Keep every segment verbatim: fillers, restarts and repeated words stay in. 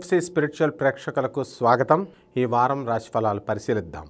నమస్తే స్పిరిచువల్ ప్రేక్షకులకు స్వాగతం. ఈ వారం రాశిఫలాలు పరిశీలిద్దాం.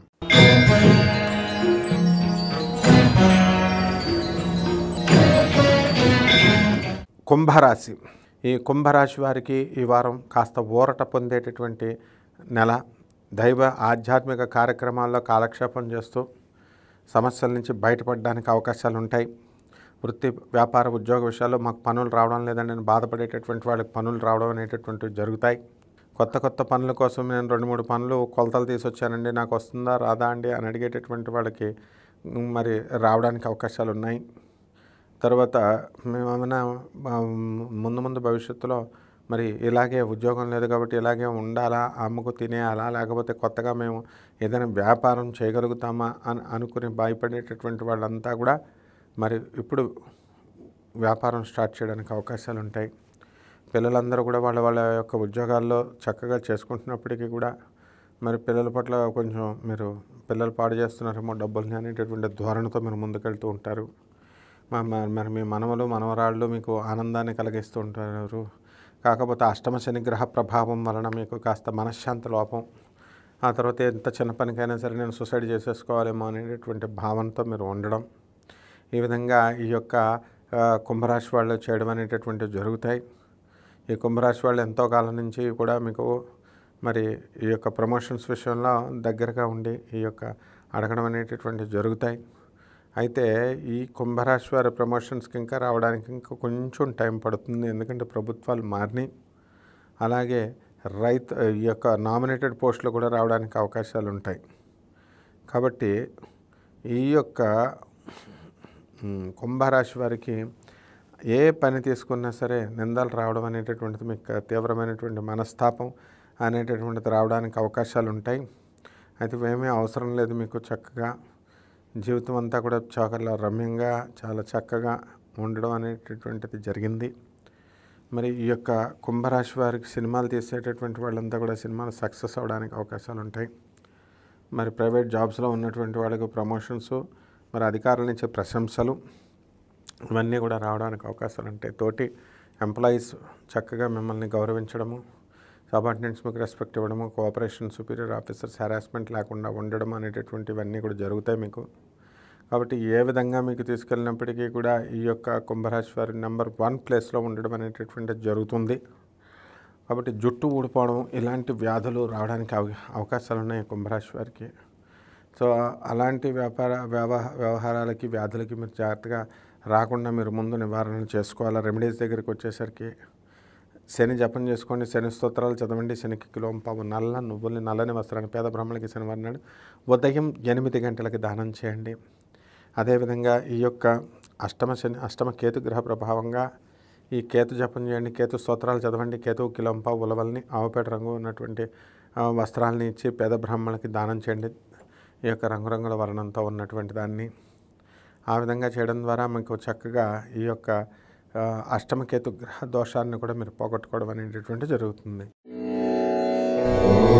కుంభరాశి. ఈ కుంభరాశి వారికి ఈ వారం కాస్త ఊరట పొందేటటువంటి నెల. దైవ ఆధ్యాత్మిక కార్యక్రమాల్లో కాలక్షేపం చేస్తూ సమస్యల నుంచి బయటపడడానికి అవకాశాలు ఉంటాయి. వృత్తి వ్యాపార ఉద్యోగ విషయాల్లో మాకు పనులు రావడం లేదని నేను బాధపడేటటువంటి వాళ్ళకి పనులు రావడం అనేటటువంటివి జరుగుతాయి. కొత్త కొత్త పనుల కోసం నేను రెండు మూడు పనులు కొలతలు తీసుకొచ్చానండి, నాకు వస్తుందా రాదా అండి అని అడిగేటటువంటి వాళ్ళకి మరి రావడానికి అవకాశాలు ఉన్నాయి. తర్వాత మేమేమైనా ముందు ముందు భవిష్యత్తులో మరి ఇలాగే ఉద్యోగం లేదు కాబట్టి ఇలాగే ఉండాలా, అమ్ముకు తినేయాలా, లేకపోతే కొత్తగా మేము ఏదైనా వ్యాపారం చేయగలుగుతామా అని అనుకుని భయపడేటటువంటి వాళ్ళంతా కూడా మరి ఇప్పుడు వ్యాపారం స్టార్ట్ చేయడానికి అవకాశాలు ఉంటాయి. పిల్లలందరూ కూడా వాళ్ళ వాళ్ళ యొక్క ఉద్యోగాల్లో చక్కగా చేసుకుంటున్నప్పటికీ కూడా మరి పిల్లల పట్ల కొంచెం మీరు పిల్లలు పాడు చేస్తున్నారేమో డబ్బుల్ని అనేటటువంటి ధోరణితో మీరు ముందుకెళ్తూ ఉంటారు. మరి మీ మనవలు మనవరాళ్ళు మీకు ఆనందాన్ని కలిగిస్తూ ఉంటారు. కాకపోతే అష్టమ శని గ్రహ ప్రభావం వలన మీకు కాస్త మనశ్శాంతి లోపం, ఆ తర్వాత ఎంత చిన్న పనికైనా సరే నేను సూసైడ్ చేసేసుకోవాలేమో అనేటటువంటి భావనతో మీరు ఉండడం, ఈ విధంగా ఈ యొక్క కుంభరాశి వాళ్ళు చేయడం అనేటటువంటివి జరుగుతాయి. ఈ కుంభరాశి వాళ్ళు ఎంతో కాలం నుంచి కూడా మీకు మరి ఈ యొక్క ప్రమోషన్స్ విషయంలో దగ్గరగా ఉండి ఈ యొక్క అడగడం అనేటటువంటివి జరుగుతాయి. అయితే ఈ కుంభరాశి వారి ప్రమోషన్స్కి ఇంకా రావడానికి ఇంకా కొంచెం టైం పడుతుంది. ఎందుకంటే ప్రభుత్వాలు మారినాయి. అలాగే రైతు ఈ యొక్క నామినేటెడ్ పోస్టులు కూడా రావడానికి అవకాశాలు ఉంటాయి. కాబట్టి ఈ యొక్క కుంభరాశి వారికి ఏ పని తీసుకున్నా సరే నిందలు రావడం అనేటటువంటిది మీకు తీవ్రమైనటువంటి మనస్తాపం అనేటటువంటిది రావడానికి అవకాశాలు ఉంటాయి. అయితే ఏమీ అవసరం లేదు, మీకు చక్కగా జీవితం అంతా కూడా చాలా రమ్యంగా చాలా చక్కగా ఉండడం అనేటటువంటిది జరిగింది. మరి ఈ యొక్క కుంభరాశి వారికి సినిమాలు తీసేటటువంటి వాళ్ళంతా కూడా సినిమాలు సక్సెస్ అవ్వడానికి అవకాశాలు ఉంటాయి. మరి ప్రైవేట్ జాబ్స్లో ఉన్నటువంటి వాళ్ళకి ప్రమోషన్స్, మరి అధికారుల నుంచి ప్రశంసలు ఇవన్నీ కూడా రావడానికి అవకాశాలు ఉంటాయి. తోటి ఎంప్లాయీస్ చక్కగా మిమ్మల్ని గౌరవించడము, సబార్డినేట్స్ మీకు రెస్పెక్ట్ ఇవ్వడము, కోఆపరేషన్ సుపీరియర్ ఆఫీసర్స్ హెరాస్మెంట్ లేకుండా ఉండడం అనేటటువంటివన్నీ కూడా జరుగుతాయి మీకు. కాబట్టి ఏ విధంగా మీకు తీసుకెళ్ళినప్పటికీ కూడా ఈ యొక్క కుంభరాశి వారి నెంబర్ వన్ ప్లేస్లో ఉండడం అనేటటువంటిది జరుగుతుంది. కాబట్టి జుట్టు ఊడిపోవడం ఇలాంటి వ్యాధులు రావడానికి అవ అవకాశాలు ఉన్నాయి కుంభరాశి వారికి. సో అలాంటి వ్యాపార వ్యవహ వ్యవహారాలకి వ్యాధులకి మీరు జాగ్రత్తగా రాకుండా మీరు ముందు నివారణ చేసుకోవాలి. రెమెడీస్ దగ్గరికి వచ్చేసరికి శని జపం చేసుకోండి, శని స్తోత్రాలు చదవండి, శనికి కిలోం పావు నల్ల నువ్వుల్ని నల్లని వస్త్రాన్ని పేద బ్రాహ్మణులకి శనివారం నాడు ఉదయం ఎనిమిది గంటలకి దానం చేయండి. అదేవిధంగా ఈ యొక్క అష్టమ శని అష్టమ కేతు గ్రహ ప్రభావంగా ఈ కేతు జపం చేయండి, కేతు స్తోత్రాలు చదవండి, కేతు కిలోం పావు ఉలవల్ని ఆవుపేట రంగు ఉన్నటువంటి వస్త్రాలని ఇచ్చి పేద బ్రాహ్మణులకి దానం చేయండి, ఈ యొక్క రంగురంగుల వర్ణంతో ఉన్నటువంటి దాన్ని. ఆ విధంగా చేయడం ద్వారా మీకు చక్కగా ఈ యొక్క అష్టమకేతు గ్రహ దోషాన్ని కూడా మీరు పోగొట్టుకోవడం అనేటటువంటి జరుగుతుంది.